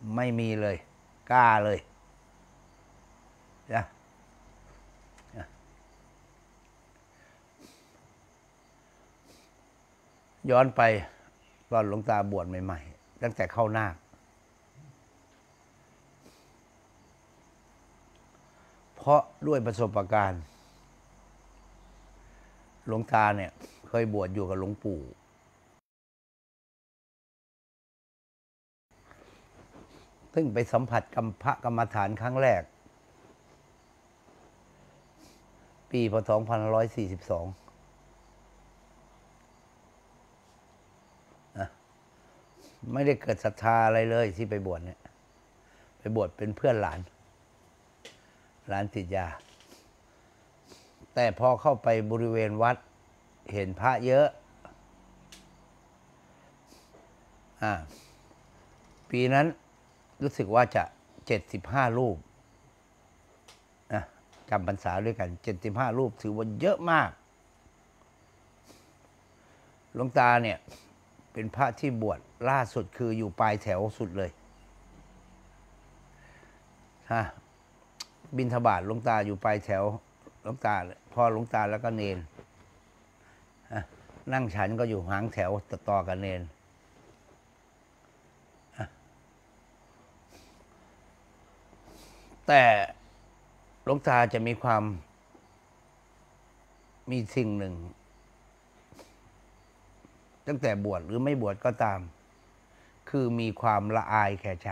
ไม่มีเลยกล้าเลยนะย้อนไปตอนหลวงตาบวชใหม่ๆตั้งแต่เข้านาคเพราะด้วยประสบการณ์หลวงตาเนี่ยเคยบวชอยู่กับหลวงปู่ซึ่งไปสัมผัสกับพระกรรมฐานครั้งแรกปีพ.ศ. 2542นะไม่ได้เกิดศรัทธาอะไรเลยที่ไปบวชเนี่ยไปบวชเป็นเพื่อนหลานติดยาแต่พอเข้าไปบริเวณวัดเห็นพระเยอะปีนั้นรู้สึกว่าจะ75รูปนะจำพรรษาด้วยกัน75รูปถือว่าเยอะมากหลวงตาเนี่ยเป็นพระที่บวชล่าสุดคืออยู่ปลายแถวสุดเลยบิณฑบาตหลวงตาอยู่ปลายแถวหลวงตาพอหลวงตาแล้วก็เนนนั่งฉันก็อยู่หางแถวต่อกันเนนแต่หลวงตาจะมีสิ่งหนึ่งตั้งแต่บวชหรือไม่บวชก็ตามคือมีความละอายแก่ใจ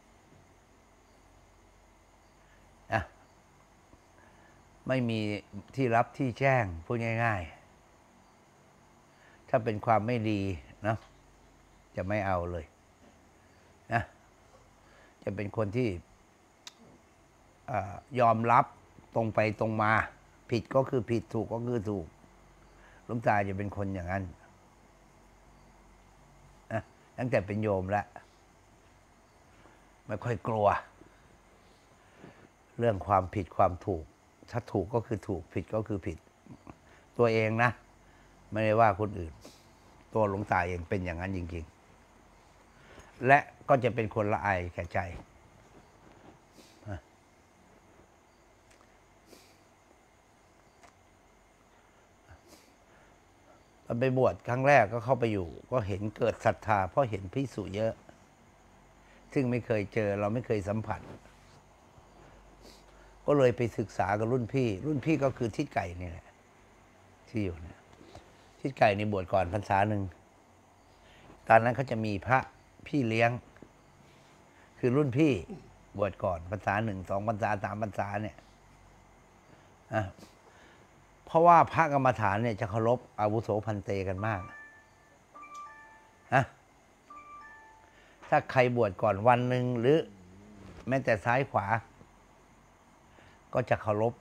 ไม่มีที่รับที่แจ้งพูดง่ายๆถ้าเป็นความไม่ดีนะจะไม่เอาเลยนะจะเป็นคนที่ยอมรับตรงไปตรงมาผิดก็คือผิดถูกก็คือถูกหลวงตาจะเป็นคนอย่างนั้นนะตั้งแต่เป็นโยมแล้วไม่ค่อยกลัวเรื่องความผิดความถูกถ้าถูกก็คือถูกผิดก็คือผิดตัวเองนะไม่ได้ว่าคนอื่นตัวหลวงตาเองเป็นอย่างนั้นจริงๆและก็จะเป็นคนละอายแก่ใจตอนไปบวชครั้งแรกก็เข้าไปอยู่ก็เห็นเกิดศรัทธาเพราะเห็นภิกษุเยอะซึ่งไม่เคยเจอเราไม่เคยสัมผัสก็เลยไปศึกษากับรุ่นพี่ก็คือทิศไก่นี่แหละที่อยู่เนี่ยทิศไก่นี่บวชก่อนพรรษาหนึ่งตอนนั้นเขาจะมีพระพี่เลี้ยงคือรุ่นพี่บวชก่อนพรรษา1 2 พรรษา3 พรรษาเนี่ยเพราะว่าพระกรรมฐานเนี่ยจะเคารพอาวุโสพันเตกันมากถ้าใครบวชก่อนวันหนึ่งหรือแม้แต่ซ้ายขวาก็จะเคารพ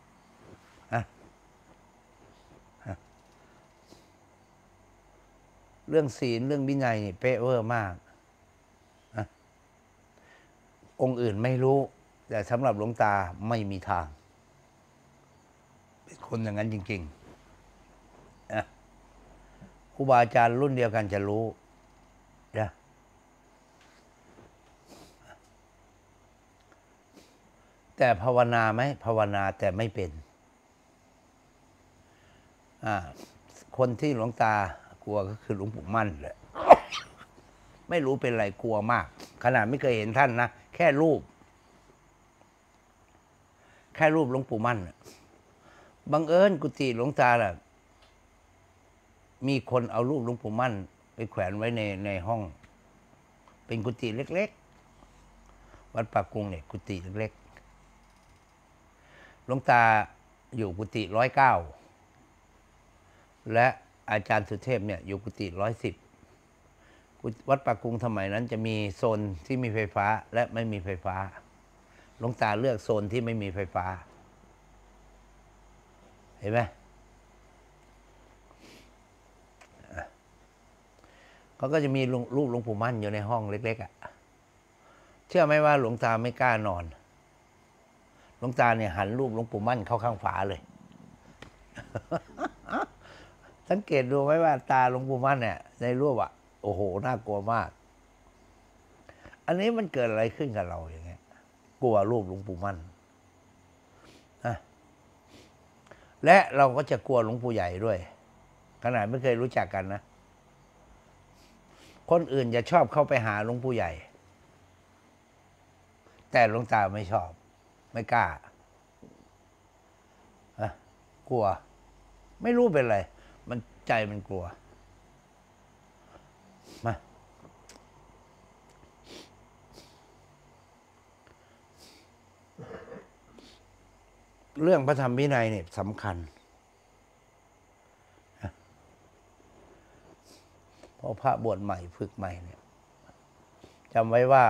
เรื่องศีลเรื่องวินัยนี่เป๊ะเวอร์มากองค์อื่นไม่รู้แต่สำหรับหลวงตาไม่มีทางเป็นคนอย่างนั้นจริงๆครูบาอาจารย์รุ่นเดียวกันจะรู้นะแต่ภาวนาไหมภาวนาแต่ไม่เป็นคนที่หลวงตากลัวก็คือหลวงปู่มั่นแหละไม่รู้เป็นไรกลัวมากขนาดไม่เคยเห็นท่านนะแค่รูปหลวงปู่มั่นบังเอิญกุฏิหลวงตาล่ะมีคนเอารูปหลวงปู่มั่นไปแขวนไว้ในห้องเป็นกุฏิเล็กๆวัดปากกรุงเนี่ยกุฏิเล็กๆหลวงตาอยู่กุฏิ109และอาจารย์สุเทพเนี่ยอยู่กุฏิ110วัดปากกรุงสมัยนั้นจะมีโซนที่มีไฟฟ้าและไม่มีไฟฟ้าหลวงตาเลือกโซนที่ไม่มีไฟฟ้าเห็นไหมเขาก็จะมีรูปหลวงปู่มั่นอยู่ในห้องเล็กๆเชื่อไหมว่าหลวงตาไม่กล้านอนหลวงตาเนี่ยหันรูปหลวงปู่มั่นเข้าข้างฝาเลย สังเกตดูไหมว่าตาหลวงปู่มั่นเนี่ยในรูปโอ้โหน่ากลัวมากอันนี้มันเกิดอะไรขึ้นกับเราอย่างเงี้ยกลัวรูปหลวงปู่มั่นนะและเราก็จะกลัวหลวงปู่ใหญ่ด้วยขนาดไม่เคยรู้จักกันนะคนอื่นจะชอบเข้าไปหาหลวงปู่ใหญ่แต่หลวงตาไม่ชอบไม่กล้ากลัวไม่รู้เป็นไรมันใจมันกลัวมาเรื่องพระธรรมวินัยเนี่ยสำคัญเพราะพระบวชใหม่ฝึกใหม่เนี่ยจำไว้ว่า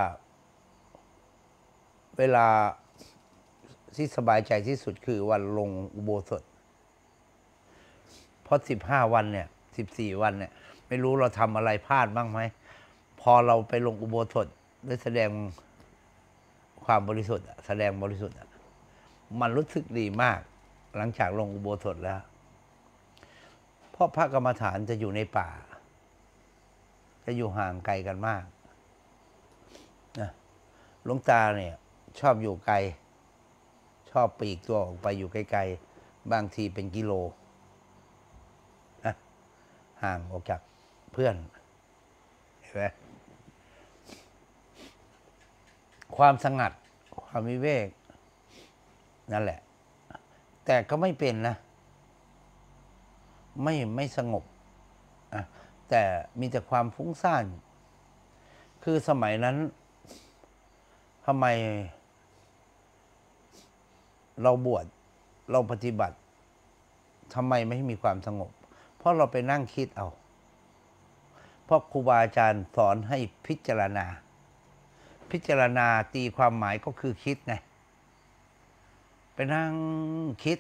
เวลาที่สบายใจที่สุดคือวันลงอุโบสถเพราะ15 วันเนี่ย14 วันเนี่ยไม่รู้เราทำอะไรพลาดบ้างไหมพอเราไปลงอุโบสถได้แสดงความบริสุทธิ์แสดงบริสุทธิ์มันรู้สึกดีมากหลังจากลงอุโบสถแล้วเพราะพระกรรมฐานจะอยู่ในป่าจะอยู่ห่างไกลกันมากนะหลวงตาเนี่ยชอบอยู่ไกลชอบปลีกตัวออกไปอยู่ไกลๆบางทีเป็นกิโลนะห่างออกจากเพื่อนเห็นไหมความสงัดความวิเวกนั่นแหละแต่ก็ไม่เป็นนะไม่สงบแต่มีแต่ความฟุ้งซ่านคือสมัยนั้นทำไมเราบวชเราปฏิบัติทำไมไม่มีความสงบเพราะเราไปนั่งคิดเอาเพราะครูบาอาจารย์สอนให้พิจารณาตีความหมายก็คือคิดไงไปนั่งคิด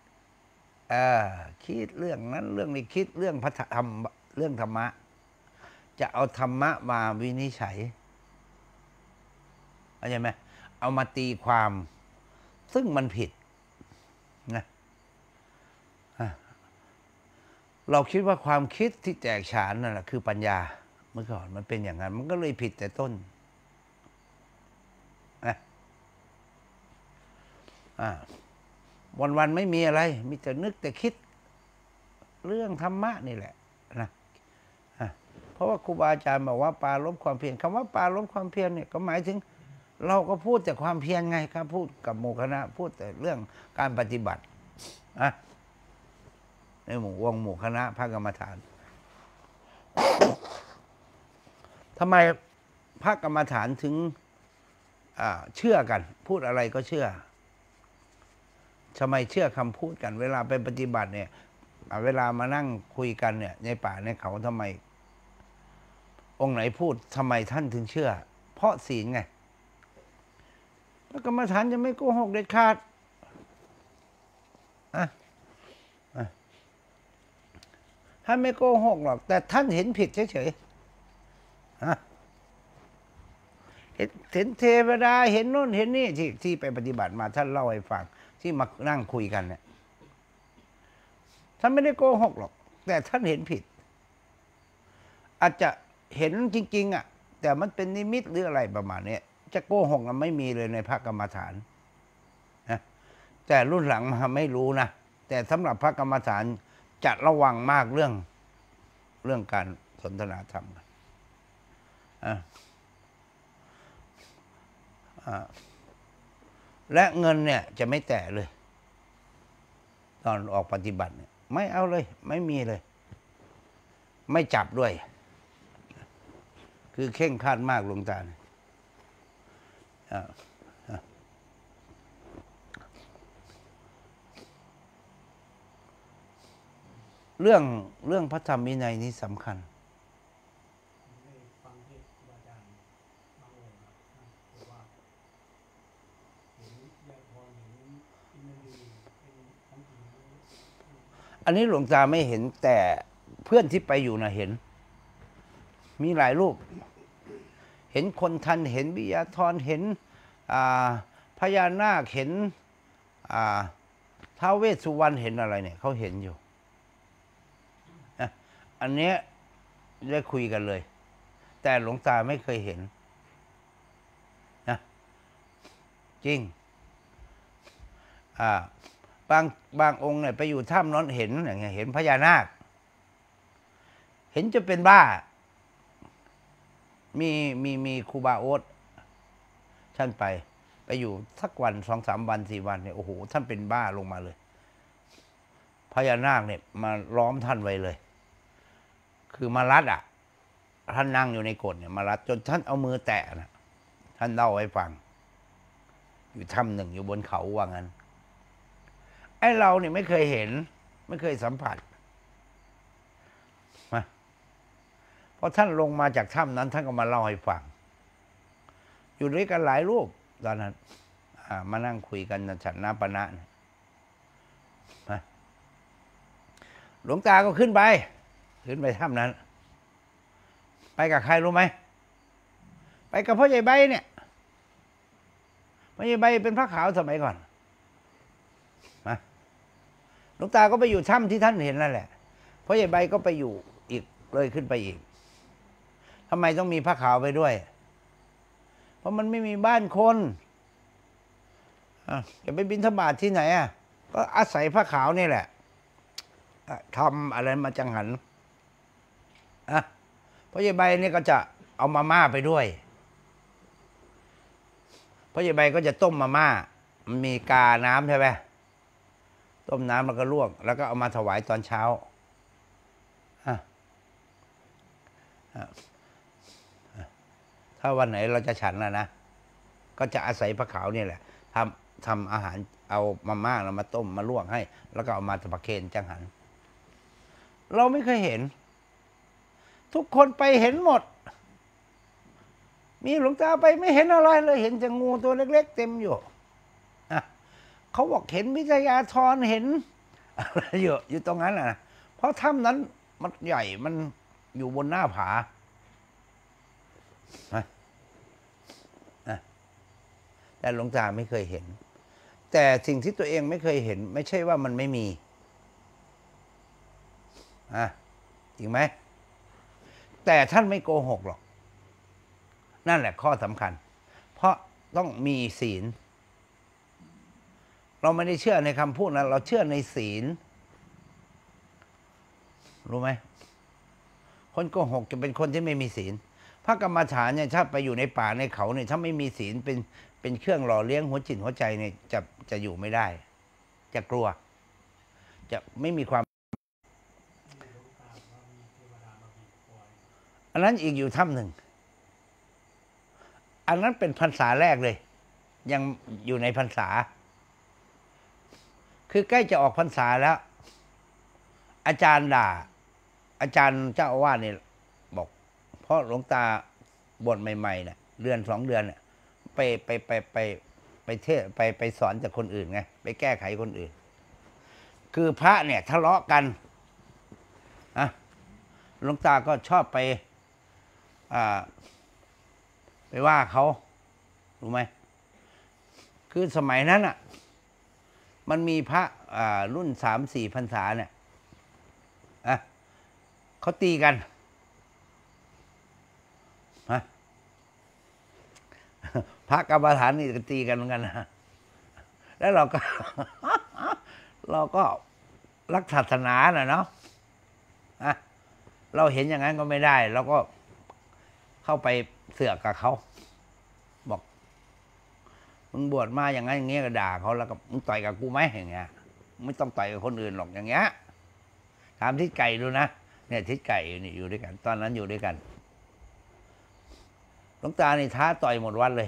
คิดเรื่องนั้นเรื่องนี้คิดเรื่องพระธรรมเรื่องธรรมะจะเอาธรรมะมาวินิจฉัยเข้าใจไหมเอามาตีความซึ่งมันผิดนะเราคิดว่าความคิดที่แตกฉานนั่นแหละคือปัญญาเมื่อก่อนมันเป็นอย่างนั้นมันก็เลยผิดแต่ต้นวันไม่มีอะไรมีแต่นึกแต่คิดเรื่องธรรมะนี่แหละนะเพราะว่าครูบาอาจารย์บอกว่าปราลบความเพียรคำว่าปราลบความเพียรเนี่ยก็หมายถึงเราก็พูดแต่ความเพียรไงครับพูดกับหมู่คณะพูดแต่เรื่องการปฏิบัติในหมู่คณะพระกรรมฐานทำไมพระกรรมฐานถึงเชื่อกันพูดอะไรก็เชื่อทำไมเชื่อคำพูดกันเวลาไปปฏิบัติเนี่ยเวลามานั่งคุยกันเนี่ยในป่าในเขาทำไมองค์ไหนพูดทำไมท่านถึงเชื่อเพราะศีลไงพระกรรมฐานจะไม่โกหกเด็ดขาดท่านไม่โกหกหรอกแต่ท่านเห็นผิดเฉยๆเห็นเทวดาเห็นโน่นเห็นนี่ที่ไปปฏิบัติมาท่านเล่าให้ฟังที่มานั่งคุยกันเนี่ยท่านไม่ได้โกหกหรอกแต่ท่านเห็นผิดอาจจะเห็นจริงๆแต่มันเป็นนิมิตหรืออะไรประมาณนี้จะโกหกมันไม่มีเลยในพระกรรมฐานนะแต่รุ่นหลังมาไม่รู้นะแต่สำหรับพระกรรมฐานจะระวังมากเรื่องการสนทนาธรรมและเงินเนี่ยจะไม่แตะเลยตอนออกปฏิบัติเนี่ยไม่เอาเลยไม่มีเลยไม่จับด้วยคือเข่งครัดมากหลวงตาเนี่ยเรื่องพระธรรมวินัยนี้สำคัญอันนี้หลวงตาไม่เห็นแต่เพื่อนที่ไปอยู่นะเห็นมีหลายรูปเห็นคนทันเห็นวิยาธรเห็นพญานาคเห็นท้าวเวสสุวรรณเห็นอะไรเนี่ยเขาเห็นอยู่อันเนี้ยได้คุยกันเลยแต่หลวงตาไม่เคยเห็นจริงบางองค์เนี่ยไปอยู่ถ้ำนั้นเห็นอย่างเงี้ยเห็นพญานาคเห็นจะเป็นบ้ามีครูบาโอ๊ตท่านไปอยู่สักวัน2-3 วัน4 วันเนี่ยโอ้โหท่านเป็นบ้าลงมาเลยพญานาคเนี่ยมาล้อมท่านไว้เลย คือมารัดท่านนั่งอยู่ในกฎเนี่ยมารัดจนท่านเอามือแตะนะท่านเล่าให้ฟังอยู่ถ้ำหนึ่งอยู่บนเขาว่างั้นไอ้เราเนี่ยไม่เคยเห็นไม่เคยสัมผัสพอท่านลงมาจากถ้ำนั้นท่านก็มาเล่าให้ฟังอยู่ด้วยกันหลายรูปตอนนั้นมานั่งคุยกันฉันน้ำปนะหลวงตาก็ขึ้นไปถ้ำนั้นไปกับใครรู้ไหมไปกับพ่อใหญ่ใบเนี่ยพ่อใหญ่ใบเป็นพระขาวสมัยก่อนหลวงตาก็ไปอยู่ถ้ำที่ท่านเห็นนั่นแหละพ่อใหญ่ใบก็ไปอยู่อีกเลยขึ้นไปอีกทำไมต้องมีพระขาวไปด้วยเพราะมันไม่มีบ้านคนจะไปบิณฑบาตที่ไหนก็อาศัยพระขาวนี่แหละทำอะไรมาจังหันพ่อใหญ่ใบนี่ก็จะเอามาม่าไปด้วยพ่อใหญ่ใบก็จะต้มมาม่ามันมีกาน้ำใช่ไหมต้มน้ำแล้วก็ลวกแล้วก็เอามาถวายตอนเช้าถ้าวันไหนเราจะฉันนะก็จะอาศัยพระขาวนี่แหละทำอาหารเอามาม่าเรามาต้มมาลวกให้แล้วก็เอามาประเคนจังหันเราไม่เคยเห็นทุกคนไปเห็นหมดมีหลวงตาไปไม่เห็นอะไรเลยเห็นแต่งูตัวเล็กๆเต็มอยู่เขาบอกเห็นวิทยาธรเห็นอะไรอยู่ตรงนั้นเพราะถ้ำนั้นมันใหญ่มันอยู่บนหน้าผาแต่หลวงตาไม่เคยเห็นแต่สิ่งที่ตัวเองไม่เคยเห็นไม่ใช่ว่ามันไม่มีจริงไหมแต่ท่านไม่โกหกหรอกนั่นแหละข้อสำคัญเพราะต้องมีศีลเราไม่ได้เชื่อในคำพูดนะเราเชื่อในศีลรู้ไหมคนโกหกจะเป็นคนที่ไม่มีศีลพระกรรมฐานเนี่ยถ้าไปอยู่ในป่าในเขาเนี่ยถ้าไม่มีศีลเป็นเครื่องหล่อเลี้ยงหัวจิตหัวใจเนี่ยจะอยู่ไม่ได้จะกลัวจะไม่มีความอันนั้นอีกอยู่ถ้ำหนึ่งอันนั้นเป็นพรรษาแรกเลยยังอยู่ในพรรษาคือใกล้จะออกพรรษาแล้วอาจารย์ด่าอาจารย์เจ้าอาวาสเนี่ยบอกเพราะหลวงตาบวชใหม่ๆเนี่ยเดือน2 เดือนเนี่ยไปเทศไปสอนจากคนอื่นไงไปแก้ไขคนอื่นคือพระเนี่ยทะเลาะกันหลวงตาก็ชอบไปว่าเขารู้ไหมคือสมัยนั้นมันมีพระรุ่น3-4 พรรษาเนี่ยเขาตีกันพระกรรมฐานนี่ก็ตีกันเหมือนกันนะแล้วเราก็รักศาสนาเนาะเราเห็นอย่างนั้นก็ไม่ได้เราก็เข้าไปเสือกกับเขาบอกมึงบวชมาอย่างนั้นอย่างเงี้ยก็ด่าเขาแล้วก็มึงต่อยกับกูไหมอย่างเงี้ยไม่ต้องต่อยกับคนอื่นหรอกอย่างเงี้ยถามทิศไก่ดูนะเนี่ยทิศไก่นี่อยู่ด้วยกันตอนนั้นอยู่ด้วยกันหลวงตานี่ท้าต่อยหมดวัดเลย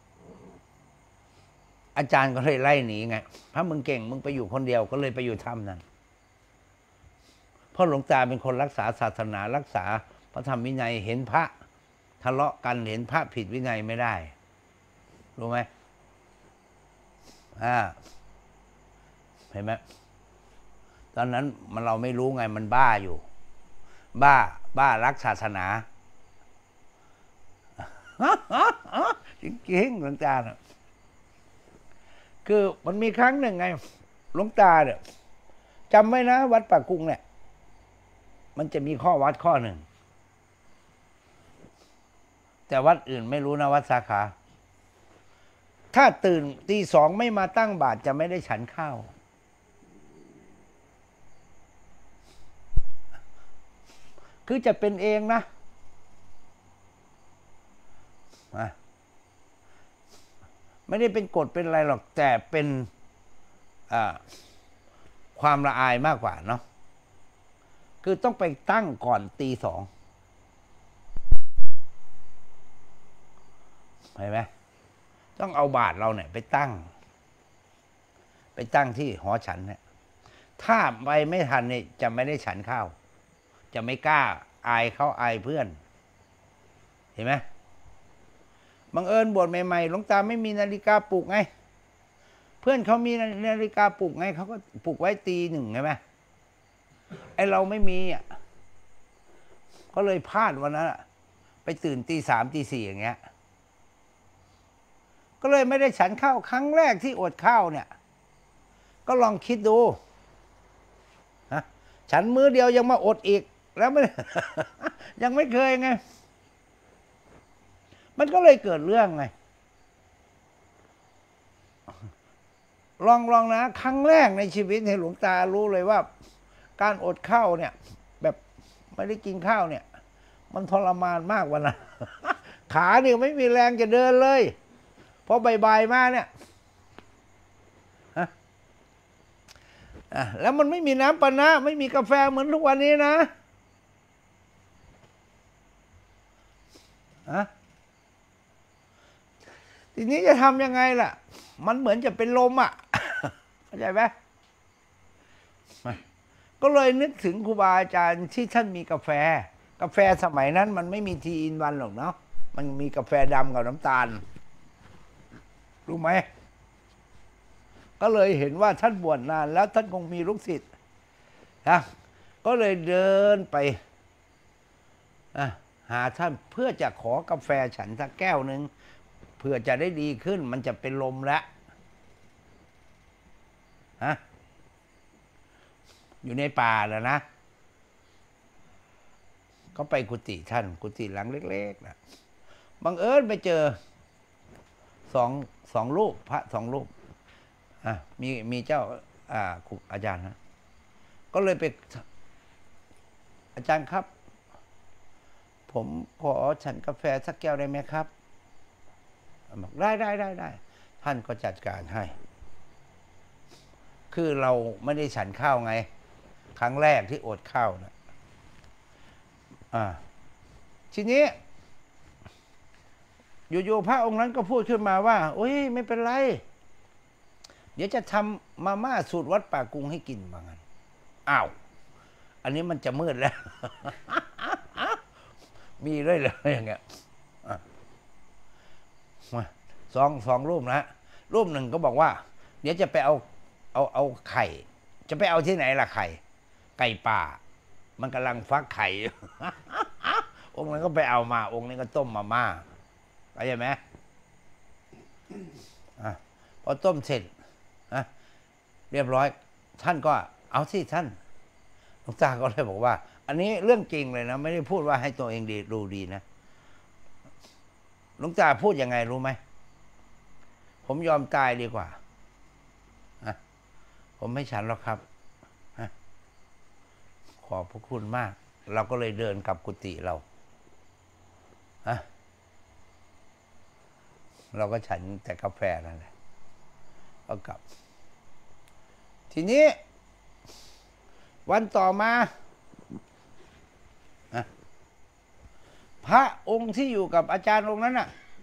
อาจารย์ก็เลยไล่หนีไงถ้ามึงเก่งมึงไปอยู่คนเดียวก็เลยไปอยู่ถ้ำนั้นเพราะหลวงตาเป็นคนรักษาศาสนารักษาพระธรรมวินัยเห็นพระทะเลาะกันเห็นพระผิดวินัยไม่ได้รู้ไหมเห็นไหมตอนนั้นเราไม่รู้ไงมันบ้าอยู่บ้ารักศาสนาจริงๆหลวงตาเนี่ยคือมันมีครั้งหนึ่งไงหลวงตาเนี่ยจำไว้นะวัดป่ากุ้งเนี่ยมันจะมีข้อวัดข้อหนึ่งแต่วัดอื่นไม่รู้นะวัดสาขาถ้าตื่นตีสองไม่มาตั้งบาตรจะไม่ได้ฉันข้าวคือจะเป็นเองนะไม่ได้เป็นกฎเป็นอะไรหรอกแต่เป็นความละอายมากกว่าเนาะคือต้องไปตั้งก่อนตีสองเห็นไหมต้องเอาบาตรเราเนี่ยไปตั้งที่หอฉันเนี่ยถ้าไปไม่ทันเนี่ยจะไม่ได้ฉันข้าวจะไม่กล้าอายเขาอายเพื่อนเห็นไหมบังเอิญบวชใหม่ๆหลวงตาไม่มีนาฬิกาปลุกไงเพื่อนเขามีนาฬิกาปลุกไงเขาก็ปลุกไว้ตีหนึ่งใช่ไหมไอเราไม่มีอ่ะก็เลยพลาดวันนั้นไปตื่นตีสามตีสี่อย่างเงี้ยก็เลยไม่ได้ฉันข้าวครั้งแรกที่อดข้าวเนี่ยก็ลองคิดดูนะฉันมื้อเดียวยังมาอดอีกแล้วไม่ ยังไม่เคยไงมันก็เลยเกิดเรื่องไงลองนะครั้งแรกในชีวิตในหลวงตารู้เลยว่าการอดข้าวเนี่ยแบบไม่ได้กินข้าวเนี่ยมันทรมานมากวันนะ ขาเนี่ยไม่มีแรงจะเดินเลยพอบ่ายๆมาเนี่ยแล้วมันไม่มีน้ำปานะไม่มีกาแฟเหมือนทุกวันนี้นะทีนี้จะทำยังไงล่ะมันเหมือนจะเป็นลมอ่ะเข้าใจไหมก็เลยนึกถึงครูบาอาจารย์ที่ท่านมีกาแฟสมัยนั้นมันไม่มีทีอินวันหรอกเนาะมันมีกาแฟดำกับน้ำตาลรู้ไหมก็เลยเห็นว่าท่านบวชนานแล้วท่านคงมีลูกศิษย์นะก็เลยเดินไปหาท่านเพื่อจะขอกาแฟฉันสักแก้วหนึ่งเพื่อจะได้ดีขึ้นมันจะเป็นลมแล้วอยู่ในป่าแล้วนะก็ไปกุฏิท่านกุฏิหลังเล็กๆนะบังเอิญไปเจอสองรูปพระสองรูปมีเจ้าครูอาจารย์นะก็เลยไปอาจารย์ครับผมขอฉันกาแฟสักแก้วได้ไหมครับบอกได้ท่านก็จัดการให้คือเราไม่ได้ฉันข้าวไงครั้งแรกที่อดข้าวนะทีนี้อยู่ๆพระองค์นั้นก็พูดขึ้นมาว่าโอ้ยไม่เป็นไรเดี๋ยวจะทำมาม่าสูตรวัดป่ากรุงให้กินบางั้นอ้าวอันนี้มันจะมืดแล้ว มีเลยอย่างเงี้ยสองรูปนะรูปหนึ่งก็บอกว่าเดี๋ยวจะไปเอาไข่จะไปเอาที่ไหนล่ะไก่ป่ามันกำลังฟักไข่ องค์นั้นก็ไปเอามาองค์นี้ก็ต้มมาม่าเข้าใจไหมพอต้มเสร็จเรียบร้อยท่านก็เอาสิท่านหลวงตาก็เลยบอกว่าอันนี้เรื่องจริงเลยนะไม่ได้พูดว่าให้ตัวเองดูดีนะหลวงตาพูดยังไงรู้ไหมผมยอมตายดีกว่าผมไม่ฉันหรอกครับขอบพระคุณมากเราก็เลยเดินกลับกุฏิเราก็ฉันแต่กาแฟนั่นแหละก็กลับทีนี้วันต่อมาพระองค์ที่อยู่กับอาจารย์องค์นั้น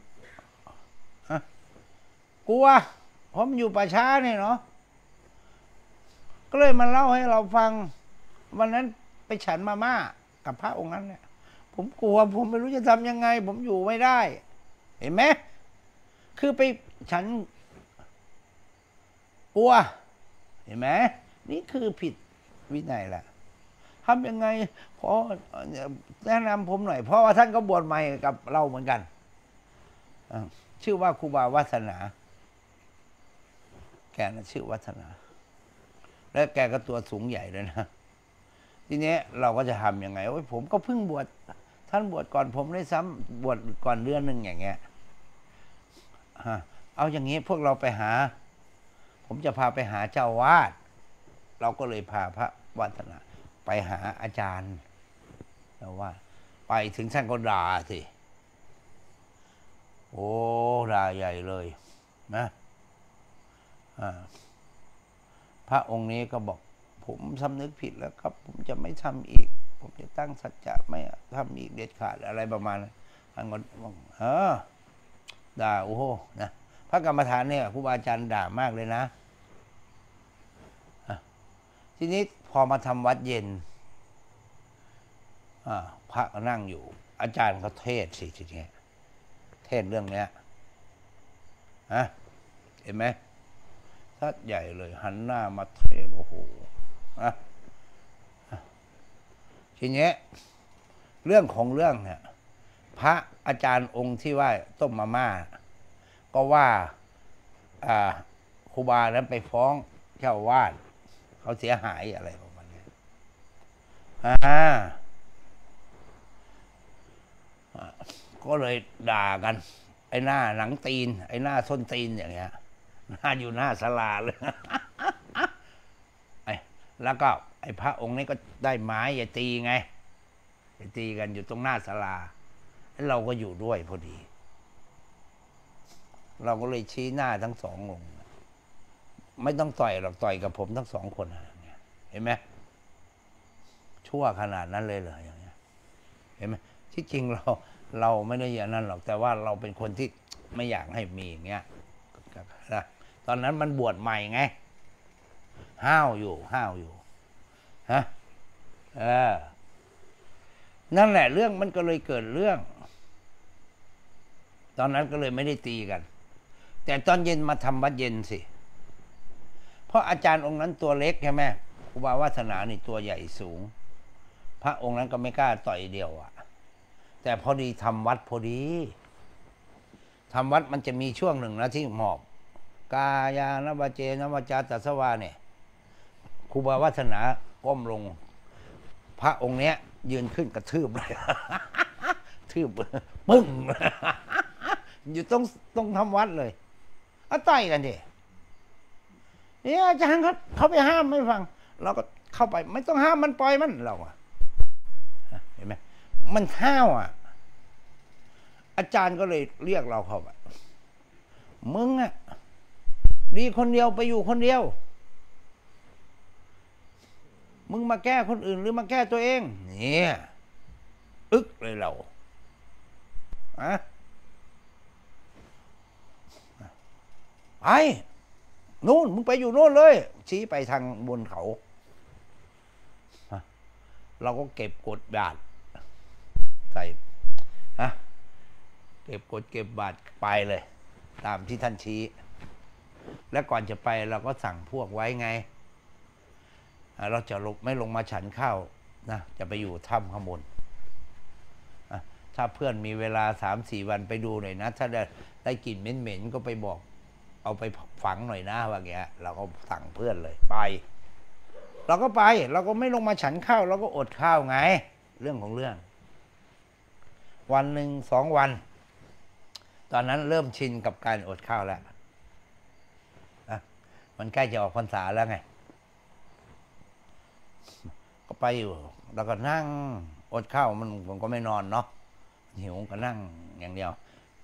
กลัวผมอยู่ป่าช้าเนี่ยเนาะก็เลยมาเล่าให้เราฟังวันนั้นไปฉันมาม่ากับพระองค์นั้นเนี่ยผมกลัวผมไม่รู้จะทำยังไงผมอยู่ไม่ได้เห็นไหมคือไปฉันกลัวเห็นไหมนี่คือผิดวินัยแหละทำยังไงพอแนะนำผมหน่อยเพราะว่าท่านก็บวชใหม่กับเราเหมือนกันชื่อว่าครูบาวัฒนาแกน่ะชื่อวัฒนาและแกก็ตัวสูงใหญ่เลยนะทีนี้เราก็จะทำยังไงโอ้ยผมก็เพิ่งบวชท่านบวชก่อนผมได้ซ้ำบวชก่อนเดือนหนึ่งอย่างเงี้ยเอาอย่างนี้พวกเราไปหา ผมจะพาไปหาเจ้าวาดเราก็เลยพาพระวัฒนาไปหาอาจารย์เจ้าวาดไปถึงท่านก็ด่าสิโอ้ด่าใหญ่เลยนะพระองค์นี้ก็บอกผมสำนึกผิดแล้วครับผมจะไม่ทำอีกผมจะตั้งสัจจะไม่ทำอีกเด็ดขาดอะไรประมาณนั้นท่านก็บอกด่าโอ้โหนะพระกรรมฐานเนี่ยครูบาอาจารย์ด่ามากเลยนะทีนี้พอมาทำวัดเย็นพระก็นั่งอยู่อาจารย์เขาเทศสิทีนี้เทศเรื่องเนี้ยเห็นไหมทัดใหญ่เลยหันหน้ามาเทศโอ้โหทีนี้เรื่องของเรื่องเนี่ยพระอาจารย์องค์ที่ว่าต้มมาม่าก็ว่าครูบานั้นไปฟ้องเจ้าวาดเขาเสียหายอะไรประมาณนี้ก็เลยด่ากันไอ้หน้าหนังตีนไอ้หน้าส้นตีนอย่างเงี้ยหน้าอยู่หน้าศาลาเลยแล้วก็ไอ้พระองค์นี้ก็ได้ไม้อย่าตีไงอย่าตีกันอยู่ตรงหน้าศาลาเราก็อยู่ด้วยพอดีเราก็เลยชี้หน้าทั้งสององค์ไม่ต้องต่อยหรอกต่อยกับผมทั้งสองคนเห็นไหมชั่วขนาดนั้นเลยเหรออย่างเงี้ยเห็นไหมที่จริงเราไม่ได้อย่างนั้นหรอกแต่ว่าเราเป็นคนที่ไม่อยากให้มีอย่างเงี้ยนะตอนนั้นมันบวชใหม่ไงห้าวอยู่ฮะนั่นแหละเรื่องมันก็เลยเกิดเรื่องตอนนั้นก็เลยไม่ได้ตีกันแต่ตอนเย็นมาทำวัดเย็นสิเพราะอาจารย์องค์นั้นตัวเล็กใช่ไหมครูบาวาสนานี่ตัวใหญ่สูงพระองค์นั้นก็ไม่กล้าต่อยเดียวแต่พอดีทำวัดพอดีทำวัดมันจะมีช่วงหนึ่งนะที่หมอบกายานวเจนวจาตัสวาเนี่ยครูบาวาสนาก้มลงพระองค์เนี้ยยืนขึ้นกระทืบเลยทืบปึ้งอยู่ต้องทำวัดเลยต่อยกันดิเนี่ยอาจารย์เขาไปห้ามไม่ฟังเราก็เข้าไปไม่ต้องห้ามมันปล่อยมันเราเห็นไหมมันห้าวอาจารย์ก็เลยเรียกเราเข้าไปมึงดีคนเดียวไปอยู่คนเดียวมึงมาแก้คนอื่นหรือมาแก้ตัวเองเนี่ยอึกเลยเราไอ้นู่นมึงไปอยู่โน่นเลยชี้ไปทางบนเขาเราก็เก็บกดบาทใส่เก็บกดเก็บบาทไปเลยตามที่ท่านชี้แล้วก่อนจะไปเราก็สั่งพวกไว้ไงเราจะไม่ลงมาฉันข้าวนะจะไปอยู่ถ้ำข้างบนถ้าเพื่อนมีเวลา 3-4 วันไปดูหน่อยนะถ้าได้กลิ่นเหม็นๆก็ไปบอกเอาไปฝังหน่อยนะว่าอย่างเงี้ยเราก็สั่งเพื่อนเลยไปเราก็ไปเราก็ไม่ลงมาฉันข้าวเราก็อดข้าวไงเรื่องของเรื่องวันหนึ่ง2 วันตอนนั้นเริ่มชินกับการอดข้าวแล้วมันใกล้จะออกพรรษาแล้วไงก็ไปอยู่แล้วก็นั่งอดข้าวมันก็ไม่นอนเนาะหิวก็นั่งอย่างเดียว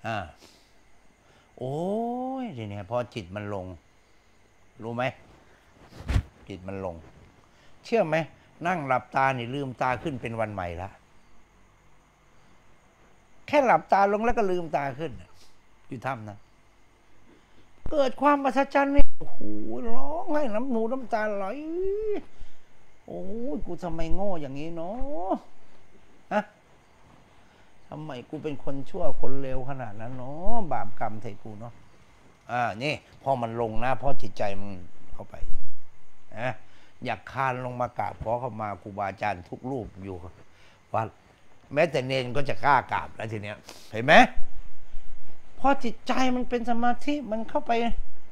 โอ้ยทีนี้พอจิตมันลงรู้ไหมจิตมันลงเชื่อไหมนั่งหลับตานี่ลืมตาขึ้นเป็นวันใหม่ละแค่หลับตาลงแล้วก็ลืมตาขึ้นอยู่ถ้ำนะเกิดความมหัศจรรย์นี่โอ้โหร้องให้น้ำหูน้ำตาไหลโอ้ยกูทำไมโง่อย่างนี้เนาะทำไมกูเป็นคนชั่วคนเลวขนาดนั้นเนาะบาปกรรมใส่กูเนาะนี่พอมันลงนะพอจิตใจมันเข้าไปอยากคานลงมากราบขอเข้ามาครูบาอาจารย์ทุกรูปอยู่วัดแม้แต่เนรก็จะกล้ากราบแล้วทีเนี้ยเห็นไหมพอจิตใจมันเป็นสมาธิมันเข้าไป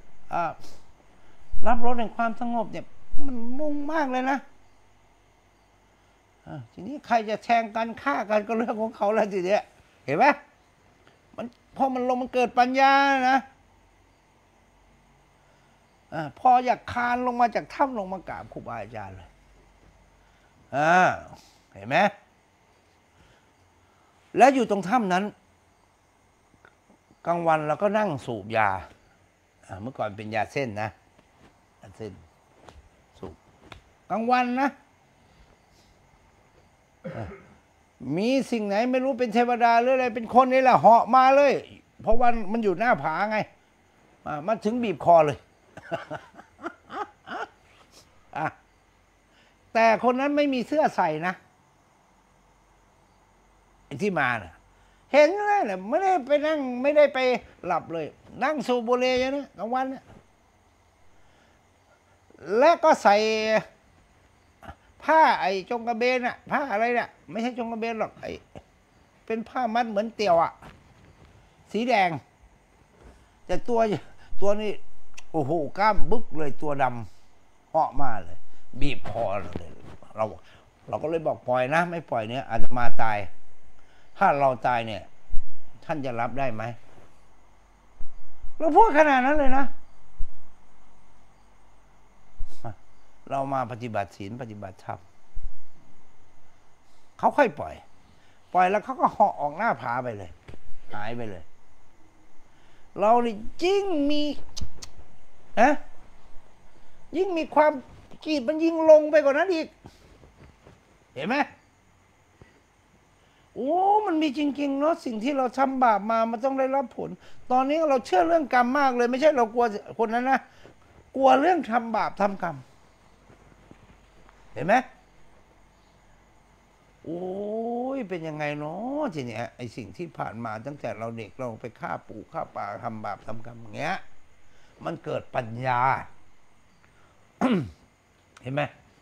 รับรสแห่งความสงบเนี่ยมันมุ่งมากเลยนะทีนี้ใครจะแทงกันฆ่ากันก็เรื่องของเขาแล้วทีเนี้ยเห็นไหมมันพอมันลงมันเกิดปัญญานะพออยากคานลงมาจากถ้ำลงมากราบครูบาอาจารย์เลยเห็นไหมและอยู่ตรงถ้ำนั้นกลางวันเราก็นั่งสูบยาเมื่อก่อนเป็นยาเส้นนะยาเส้นสูบกลางวันนะมีสิ่งไหนไม่รู้เป็นเทวดาหรืออะไรเป็นคนนี่แหละเหาะมาเลยเพราะว่ามันอยู่หน้าผาไงมาถึงบีบคอเลยแต่คนนั้นไม่มีเสื้อใส่นะที่มาน่ะเห็นเลยแหละไม่ได้ไปนั่งไม่ได้ไปหลับเลยนั่งสูบบุหรี่อย่างนี้กลางวันเนี่ยและก็ใส่ผ้าไอ้จงกระเบนอะผ้าอะไรเนี่ยไม่ใช่จงกระเบนหรอกไอ้เป็นผ้ามัดเหมือนเตี่ยวอะสีแดงแต่ตัวนี้โอ้โหกล้ามบึกเลยตัวดำเหาะมาเลยบีบคอเลยเราก็เลยบอกปล่อยนะไม่ปล่อยเนี่ยอาจจะมาตายถ้าเราตายเนี่ยท่านจะรับได้ไหมเราพูดขนาดนั้นเลยนะเรามาปฏิบัติศีลปฏิบัติธรรมเขาค่อยปล่อยแล้วเขาก็เหาะออกหน้าผาไปเลยหายไปเลยเรานี่ยิ่งมียิ่งมีความจิตมันยิ่งลงไปกว่านั้นอีกเห็นไหมโอ้มันมีจริงๆเนาะสิ่งที่เราทำบาปมามันต้องได้รับผลตอนนี้เราเชื่อเรื่องกรรมมากเลยไม่ใช่เรากลัวคนนั้นนะกลัวเรื่องทำบาปทำกรรมเห็นไหมโอ้ยเป็นยังไงเนาะทีเนี้ยไอสิ่งที่ผ่านมาตั้งแต่เราเด็กเราไปฆ่าปู่ฆ่าป่าทำบาปทำกรรมอย่างเงี้ยมันเกิดปัญญา เห็นไหม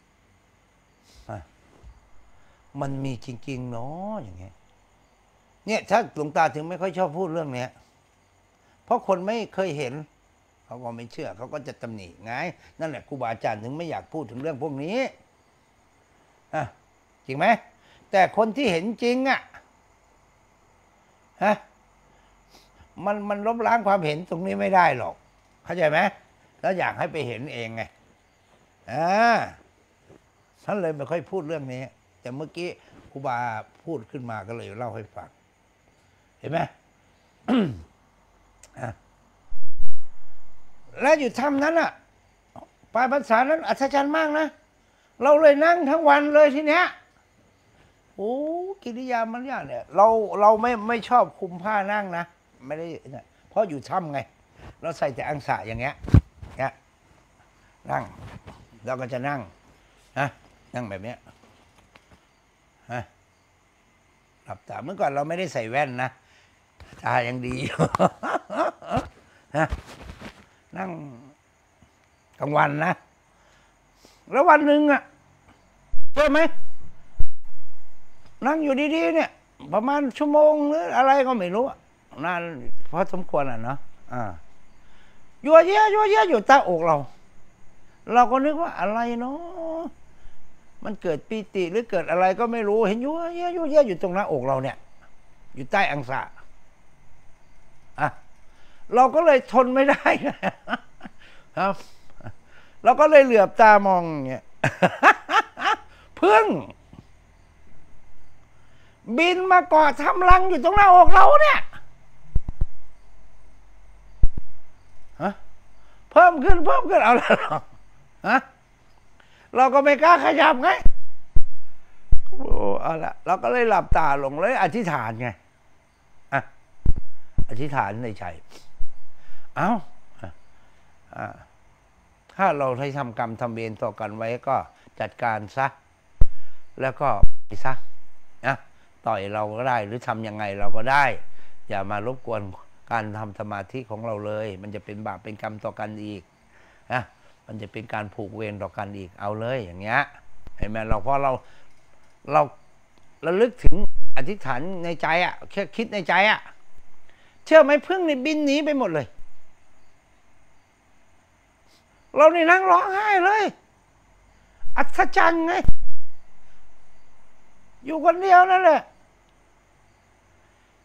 มันมีจริงๆเนาะอย่างเงี้ยเนี่ยถ้าหลวงตาถึงไม่ค่อยชอบพูดเรื่องเนี้ยเพราะคนไม่เคยเห็นเขาก็ไม่เชื่อเขาก็จะตำหนิไงนั่นแหละครูบาอาจารย์ถึงไม่อยากพูดถึงเรื่องพวกนี้จริงไหมแต่คนที่เห็นจริงมันลบล้างความเห็นตรงนี้ไม่ได้หรอกเข้าใจไหมแล้วอยากให้ไปเห็นเองไงท่านเลยไม่ค่อยพูดเรื่องนี้แต่เมื่อกี้ครูบาพูดขึ้นมาก็เลยเล่าให้ฟังเห็นไหม และอยู่ถ้ำนั้นปลายพรรษานั้นอัศจรรย์มากนะเราเลยนั่งทั้งวันเลยทีเนี้ยโอ้กิริยามารยาทเนี่ยเราไม่ชอบคุมผ้านั่งนะไม่ได้เนี่ยเพราะอยู่ถ้ำไงเราใส่แต่อังสะอย่างเงี้ยนั่งเราก็จะนั่งนั่งแบบเนี้ยหลับตาเมื่อก่อนเราไม่ได้ใส่แว่นนะตายังดี นั่งกลางวันนะแล้ววันหนึ่งเชื่อไหมนั่งอยู่ดีๆเนี่ยประมาณชั่วโมงหรืออะไรก็ไม่รู้นานพอสมควรเนาะยัวเยี่ยอยู่ใต้อกเราก็นึกว่าอะไรเนาะมันเกิดปีติหรือเกิดอะไรก็ไม่รู้เห็นยัวเยี่ยอยู่ตรงหน้าอกเราเนี่ยอยู่ใต้อังสะเราก็เลยทนไม่ได้ครับเราก็เลยเหลือบตามองอย่างเงี้ยพึ่งบินมาเกาะทำรังอยู่ตรงหน้าอกเราเนี่ยเพิ่มขึ้นเอาละเราก็ไม่กล้าขยับไงโอ้เอาละเราก็เลยหลับตาลงเลยอธิษฐานไงอธิษฐานในใจถ้าเราได้ทำกรรมทำเวรต่อกันไว้ก็จัดการซะแล้วก็ไปซะต่อยเราก็ได้หรือทำยังไงเราก็ได้อย่ามารบกวนการทำสมาธิของเราเลยมันจะเป็นบาปเป็นกรรมต่อกันอีกมันจะเป็นการผูกเวรต่อกันอีกเอาเลยอย่างเงี้ยเห็นไหมเราเพราะเราระลึกถึงอธิษฐานในใจแค่คิดในใจเชื่อไหมพึ่งในบินหนีไปหมดเลยเรานี่นั่งร้องไห้เลยอัศจรรย์ไงอยู่คนเดียวนั่นแหละ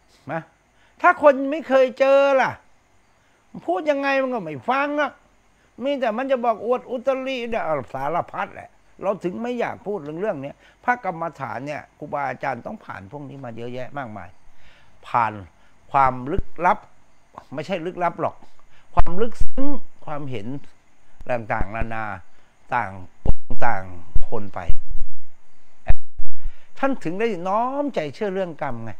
ถ้าคนไม่เคยเจอล่ะพูดยังไงมันก็ไม่ฟังมีแต่มันจะบอกอวดอุตริเนี่ยสารพัดแหละเราถึงไม่อยากพูดเรื่องนี้พระกรรมฐานเนี่ยครูบาอาจารย์ต้องผ่านพวกนี้มาเยอะแยะมากมายผ่านความลึกลับไม่ใช่ลึกลับหรอกความลึกซึ้งความเห็นต่างๆนานาต่างคนไปท่านถึงได้น้อมใจเชื่อเรื่องกรรมไง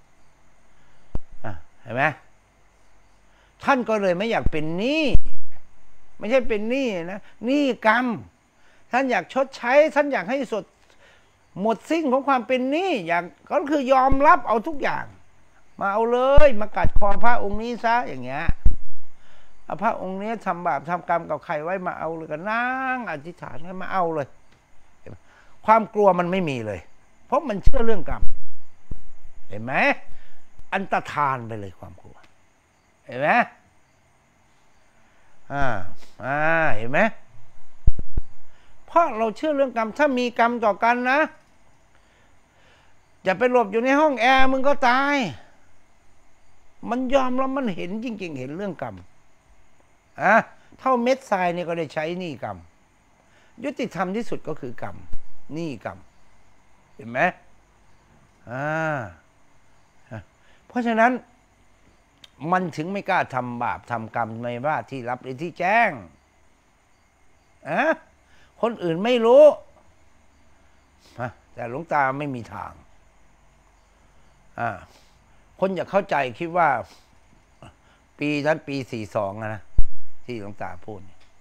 เห็นไหมท่านก็เลยไม่อยากเป็นหนี้ไม่ใช่เป็นหนี้นะหนี้กรรมท่านอยากชดใช้ท่านอยากให้หมดสิ้นของความเป็นหนี้อยากก็คือยอมรับเอาทุกอย่างมาเอาเลยมากัดคอพระองค์นี้ซะอย่างเงี้ยพระองค์นี้ทำบาปทำกรรมกับใครไว้มาเอาเลยกันนั่งอธิษฐานให้มาเอาเลยความกลัวมันไม่มีเลยเพราะมันเชื่อเรื่องกรรมเห็นไหมอันตรธานไปเลยความกลัวเห็นไหมเห็นไหมเพราะเราเชื่อเรื่องกรรมถ้ามีกรรมต่อกันนะอย่าไปหลบอยู่ในห้องแอร์มึงก็ตายมันยอมแล้วมันเห็นจริงๆเห็นเรื่องกรรมเท่าเม็ดทรายนี่ก็ได้ใช้หนี้กรรมยุติธรรมที่สุดก็คือกรรมหนี้กรรมเห็นไหมเพราะฉะนั้นมันถึงไม่กล้าทำบาปทำกรรมไม่ว่าที่รับหรือที่แจ้งคนอื่นไม่รู้แต่หลวงตาไม่มีทางคนอยากเข้าใจคิดว่าปีนั้นปี42นะที่หลวงตาพูด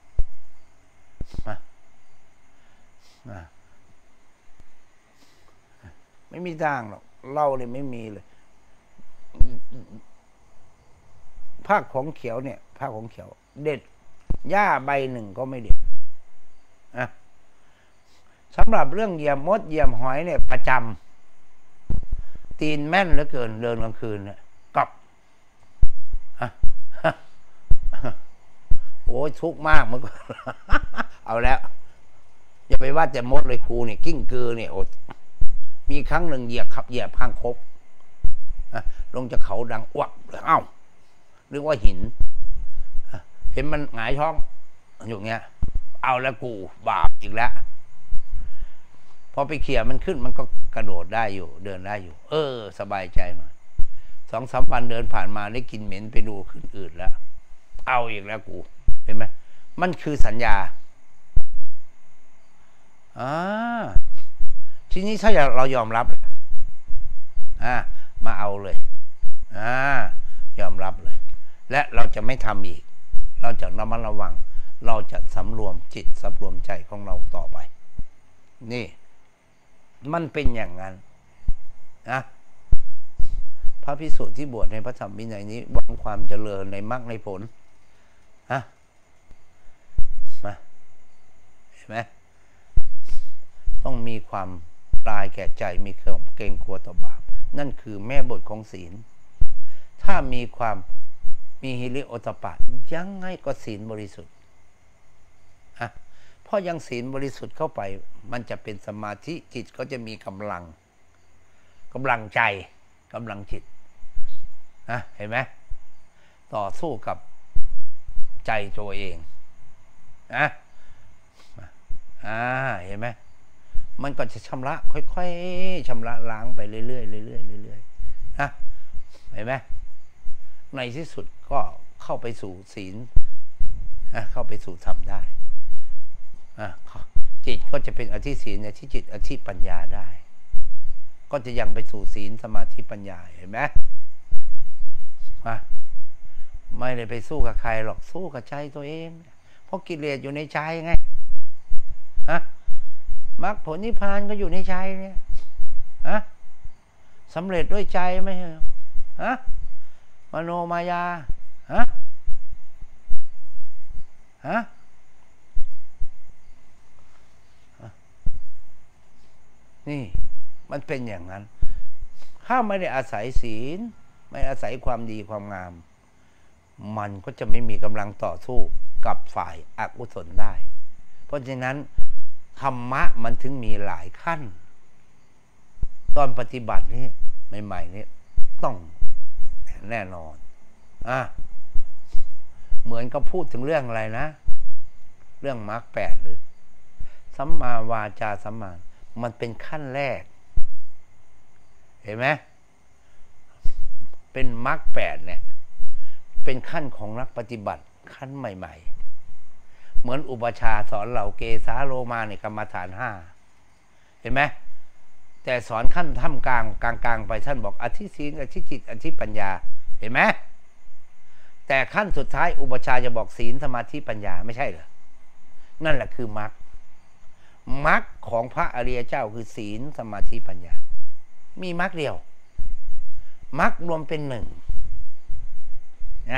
ไม่มีทางหรอกเล่าเลยไม่มีเลยภาคของเขียวเนี่ยภาคของเขียวเด็ดหญ้าใบหนึ่งก็ไม่เด็ดสำหรับเรื่องเหยี่ยมมดเหยี่ยมหอยเนี่ยประจำตีนแม่นเหลือเกินเดินกลางคืนเนี่ยกับโอ้ยทุกข์มากมันก็ เอาแล้วอย่าไปว่าแต่มดเลยครูเนี่ยกิ้งกือเนี่ยมีครั้งหนึ่งเหยียบข้างคกลงจากเขาดังอ้วกเลยเอ้าหรือว่าหินเห็นมันหงายท้องอยู่เงี้ยเอาแล้วกูบาปอีกแล้วพอไปเขี่ยมันขึ้นมันก็กระโดดได้อยู่เดินได้อยู่สบายใจหน่อย2-3 วันเดินผ่านมาได้กินเหม็นไปดูขึ้นอืดแล้วเอาอีกแล้วกูเห็นไหมมันคือสัญญาทีนี้ถ้าเรายอมรับมาเอาเลยยอมรับเลยและเราจะไม่ทำอีกเราจะระมัดระวังเราจะสำรวมจิตสำรวมใจของเราต่อไปนี่มันเป็นอย่างนั้นนะพระภิกษุที่บวชในพระธรรมวินัยนี้หวังความเจริญในมรรคในผลมาเห็นไหมต้องมีความตายแก่ใจมีความเกรงกลัวต่อบาปนั่นคือแม่บทของศีลถ้ามีฮิริโอตปะยังไงก็ศีลบริสุทธิ์เพราะยังศีลบริสุทธิ์เข้าไปมันจะเป็นสมาธิจิตก็จะมีกำลังใจกำลังจิตเห็นไหมต่อสู้กับใจตัวเองเห็นไหมมันก็จะชำระค่อยๆชำระล้างไปเรื่อยๆเรื่อยๆเรื่อยๆเห็นไหมในที่สุดก็เข้าไปสู่ศีลเข้าไปสู่ธรรมได้จิตก็จะเป็นอธิศีลในที่จิตอธิปัญญาได้ก็จะยังไปสู่ศีลสมาธิปัญญาเห็นไหมไม่ได้ไปสู้กับใครหรอกสู้กับใจตัวเองเพราะกิเลสอยู่ในใจไงมรรคผลนิพพานก็อยู่ในใจเนี่ยสำเร็จด้วยใจไหมมโนมายานี่มันเป็นอย่างนั้นถ้าไม่ได้อาศัยศีลไม่อาศัยความดีความงามมันก็จะไม่มีกำลังต่อสู้กับฝ่ายอกุศลได้เพราะฉะนั้นธรรมะมันถึงมีหลายขั้นตอนปฏิบัตินี้ใหม่ๆนี่ต้องแน่นอนเหมือนก็พูดถึงเรื่องอะไรนะเรื่องมรรค8หรือสัมมาวาจาสัมมามันเป็นขั้นแรกเห็นไหมเป็นมรรค8เนี่ยเป็นขั้นของนักปฏิบัติขั้นใหม่ๆเหมือนอุปชาสอนเราเกสาโลมาในกรรมฐาน5เห็นไหมแต่สอนขั้นท่ามกลางไปท่านบอกอธิศีลอธิจิตอธิปัญญาเห็นไหมแต่ขั้นสุดท้ายอุปชาจะบอกศีลสมาธิปัญญาไม่ใช่เหรอนั่นแหละคือมรรคของพระอริยเจ้าคือศีลสมาธิปัญญามีมรรคเดียวมรรครวมเป็นหนึ่งนะ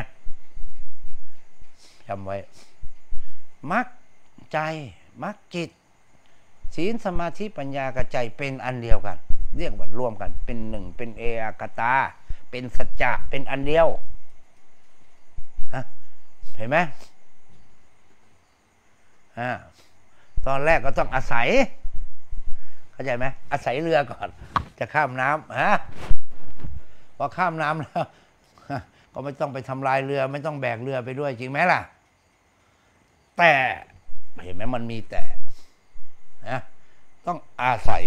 จำไว้มรรคใจมรรคจิตศีลสมาธิปัญญากับใจเป็นอันเดียวกันเรียกว่ารวมกันเป็นหนึ่งเป็นเอกตาเป็นสัจจะเป็นอันเดียวเห็นไหมตอนแรกก็ต้องอาศัยเข้าใจไหมอาศัยเรือก่อนจะข้ามน้ำพอข้ามน้ำแล้วก็ไม่ต้องไปทำลายเรือไม่ต้องแบกเรือไปด้วยจริงไหมล่ะแต่เห็นไหมมันมีแต่ต้องอาศัย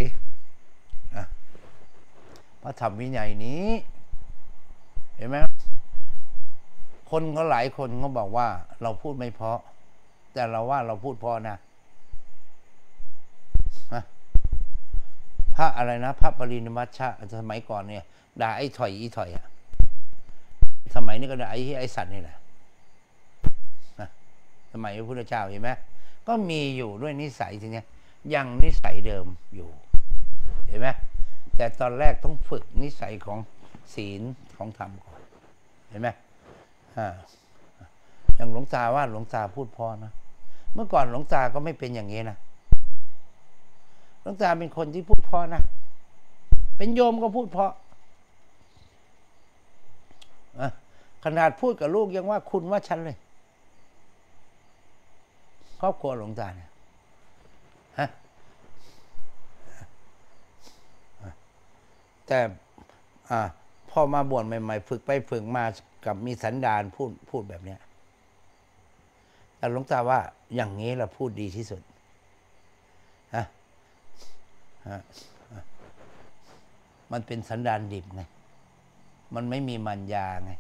พระธรรมวินัยนี้เห็นไหมคนก็หลายคนก็บอกว่าเราพูดไม่เพราะแต่เราว่าเราพูดเพราะนะพระอะไรนะพระปรินิมัชชะสมัยก่อนเนี่ยด่าไอ้ถอยอีถอยสมัยนี้ก็ด่าไอ้สัตว์นี่แหละสมัยพระพุทธเจ้าเห็นไหมก็มีอยู่ด้วยนิสัยทีนี้ยังนิสัยเดิมอยู่เห็นไหมแต่ตอนแรกต้องฝึกนิสัยของศีลของธรรมก่อนเห็นไหมอย่างหลวงตาว่าหลวงตาพูดพอนะเมื่อก่อนหลวงตาก็ไม่เป็นอย่างนี้นะหลวงตาเป็นคนที่พูดพอนะเป็นโยมก็พูดเพราะขนาดพูดกับลูกยังว่าคุณว่าฉันเลยครอบครัวหลวงตาเนี่ยแต่พอมาบวชใหม่ๆฝึกไปฝึกมากับมีสันดานพูดแบบเนี้ยแต่หลวงตาว่าอย่างนี้เราพูดดีที่สุดมันเป็นสันดานดิบไงมันไม่มีมัญญาไง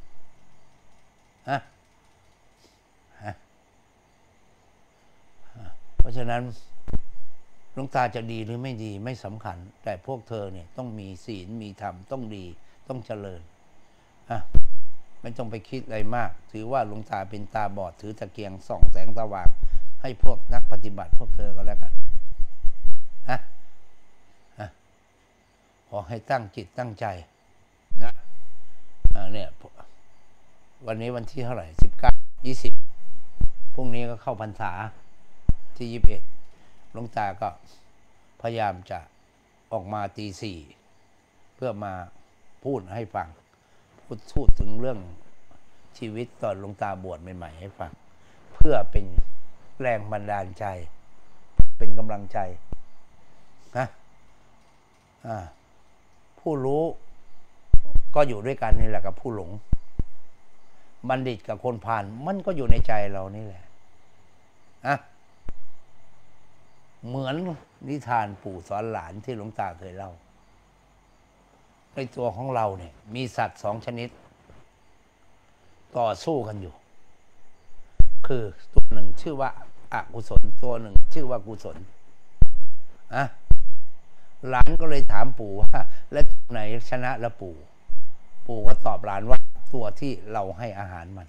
เพราะฉะนั้นหลวงตาจะดีหรือไม่ดีไม่สำคัญแต่พวกเธอเนี่ยต้องมีศีลมีธรรมต้องดีต้องเจริญไม่ต้องไปคิดอะไรมากถือว่าหลวงตาเป็นตาบอดถือตะเกียงส่องแสงสว่างให้พวกนักปฏิบัติพวกเธอก็แล้วกันขอให้ตั้งจิตตั้งใจนะเนี่ยวันนี้วันที่เท่าไหร่19 20พรุ่งนี้ก็เข้าพรรษาที่21หลวงตาก็พยายามจะออกมาตี 4เพื่อมาพูดให้ฟังพูดถึงเรื่องชีวิตตอนหลวงตาบวชใหม่ๆให้ฟังเพื่อเป็นแรงบันดาลใจเป็นกำลังใจนะผู้รู้ก็อยู่ด้วยกันนี่แหละกับผู้หลงบัณฑิตกับคนผ่านมันก็อยู่ในใจเรานี่แหละเหมือนนิทานปู่สอนหลานที่หลวงตาเคยเล่าในตัวของเราเนี่ยมีสัตว์2 ชนิดต่อสู้กันอยู่คือตัวหนึ่งชื่อว่าอกุศลตัวหนึ่งชื่อว่ากุศลหลานก็เลยถามปู่ว่าแล้วไหนชนะแล้วปู่ก็ตอบหลานว่าตัวที่เราให้อาหารมัน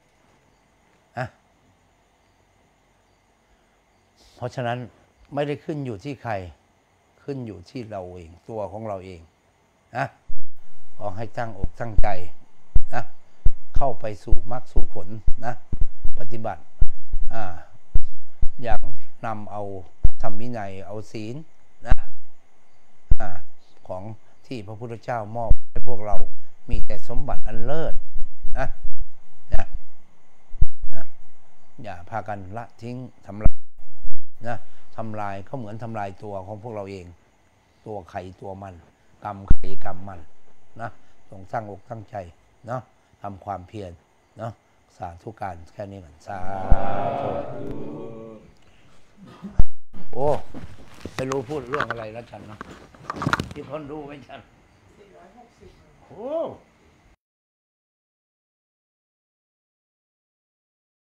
เพราะฉะนั้นไม่ได้ขึ้นอยู่ที่ใครขึ้นอยู่ที่เราเองตัวของเราเองขอให้ตั้งอกตั้งใจเข้าไปสู่มรรคสู่ผลปฏิบัติอย่างนำเอาธรรมวินัยเอาศีลของที่พระพุทธเจ้ามอบให้พวกเรามีแต่สมบัติอันเลิศอย่าพากันละทิ้งทำลายทำลายก็เหมือนทำลายตัวของพวกเราเองตัวใครตัวมันกรรมใครกรรมมันต้องตั้งอกตั้งใจทำความเพียรสาธุการแค่นี้ก่อนสาธุพูดเรื่องอะไรนะจันเนาะที่ทนดูไหมจัน 460 โอ้